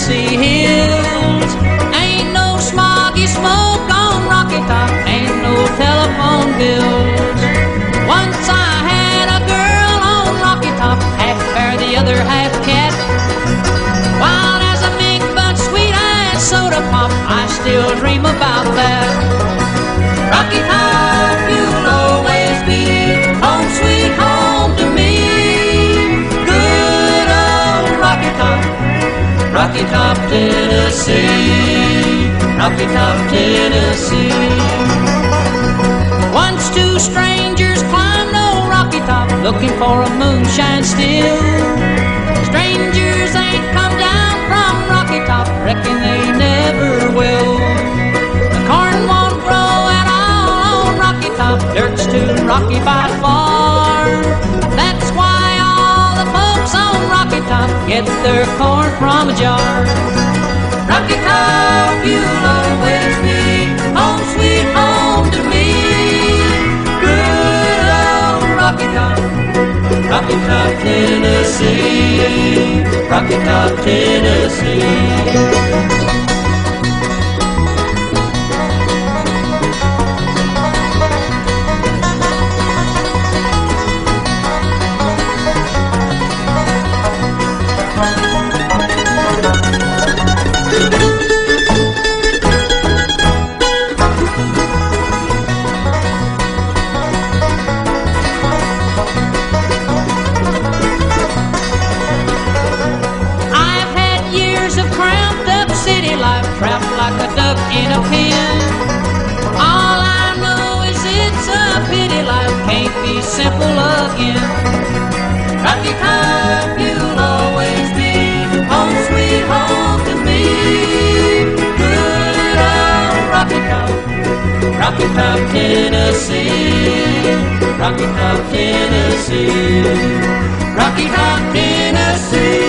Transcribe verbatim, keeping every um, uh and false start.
Tennessee hills. Ain't no smoggy smoke on Rocky Top, ain't no telephone bills. Once I had a girl on Rocky Top, half bear, the other half cat. Wild as a mink, but sweet as soda pop, I still dream about that. Rocky Top, you'll always be home sweet home to me. Good old Rocky Top, Rocky Top, Tennessee. Rocky Top, Tennessee. Once two strangers climbed old Rocky Top, looking for a moonshine still. Strangers ain't come down from Rocky Top, reckon they never will. The corn won't grow at all on Rocky Top, dirt's too rocky by far. That's why all the folks on Rocky Top get their corn from a jar. Rocky Top, you'll always be home sweet home to me. Good old Rocky Top, Rocky Top, Tennessee. Rocky Top, Tennessee. Trapped like a duck in a pen. All I know is it's a pity life can't be simple again. Rocky Top, you'll always be home sweet home to me. Good old Rocky Top, Rocky Top, Tennessee. Rocky Top, Tennessee. Rocky Top, Tennessee.